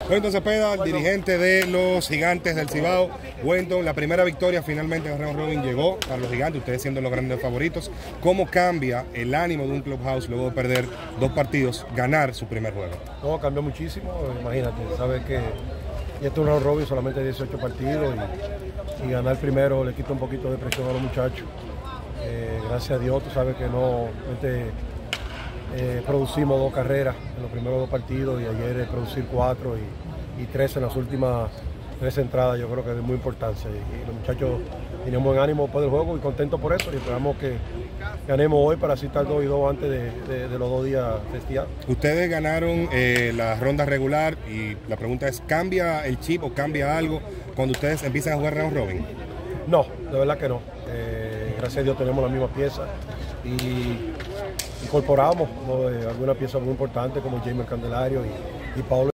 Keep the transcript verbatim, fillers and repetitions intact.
Wellington Cepeda, el dirigente de los Gigantes del Cibao. Wellington, la primera victoria finalmente de Round Robin llegó para los Gigantes, ustedes siendo los grandes favoritos. ¿Cómo cambia el ánimo de un clubhouse luego de perder dos partidos, ganar su primer juego? No, cambió muchísimo, imagínate, sabes que ya este es un Round Robin, solamente dieciocho partidos y, y ganar primero le quita un poquito de presión a los muchachos. Eh, gracias a Dios, tú sabes que no este, eh, producimos dos carreras en los primeros dos partidos y ayer eh, producir cuatro y, y tres en las últimas tres entradas, yo creo que es de muy importancia. Y, y los muchachos tienen buen ánimo después del juego y contentos por eso y esperamos que ganemos hoy para así estar dos y dos antes de, de, de los dos días festivos. Ustedes ganaron eh, la ronda regular y la pregunta es, ¿cambia el chip o cambia algo cuando ustedes empiezan a jugar Round Robin? No, de verdad que no. Eh, gracias a Dios tenemos la misma pieza y incorporamos, ¿no?, eh, alguna pieza muy importante como Jamer Candelario y, y Pablo.